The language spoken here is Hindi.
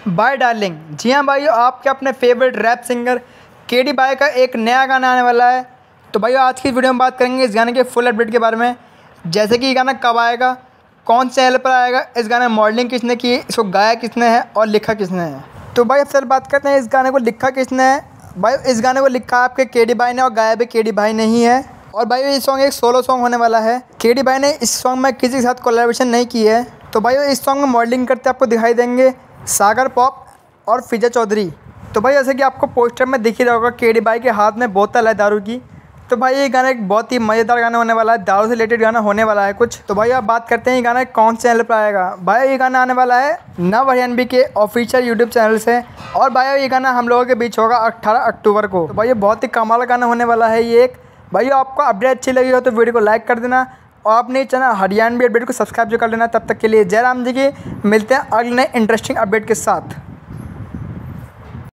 Bye darling. जी हाँ भाइयों, आपके अपने favourite rap singer KD by का एक नया गाना आने वाला है। तो भाइयों आज की वीडियो में बात करेंगे इस गाने के फुल अपडेट के बारे में, जैसे कि ये गाना कब आएगा, कौन से चैनल पर आएगा, इस गाने में मॉडलिंग किसने की है, इसको गाया किसने है और लिखा किसने है। तो भाई अब सर बात करते हैं इस गाने को लिखा किसने है। भाई इस गाने को लिखा आपके केडी बाय ने और गाया भी केडी बाय ने ही है। और भाई ये सॉन्ग एक सोलो सॉन्ग होने वाला है। केडी बाय ने इस सॉन्ग में किसी के साथ कोलैबोरेशन नहीं की है। तो भाई इस सॉन्ग में मॉडलिंग करते आपको दिखाई देंगे सागर पॉप और फिजा चौधरी। तो भाई जैसे कि आपको पोस्टर में दिख ही रहा होगा, केडी बाय के हाथ में बोतल है दारू की। तो भाई ये गाना एक बहुत ही मज़ेदार गाना होने वाला है, दारू से रिलेटेड गाना होने वाला है कुछ। तो भाई आप बात करते हैं ये गाना कौन से चैनल पर आएगा। भाई ये गाना आने वाला है नव हरियाणवी के ऑफिशियल यूट्यूब चैनल से। और भाई ये गाना हम लोगों के बीच होगा 18 अक्टूबर को। तो भाई ये बहुत ही कमाल गाना होने वाला है ये एक। भाई आपको अपडेट अच्छी लगी हो तो वीडियो को लाइक कर देना और अपने चैनल हरियाणवी अपडेट को सब्सक्राइब जो कर लेना। तब तक के लिए जय राम जी की। मिलते हैं अगले नए इंटरेस्टिंग अपडेट के साथ।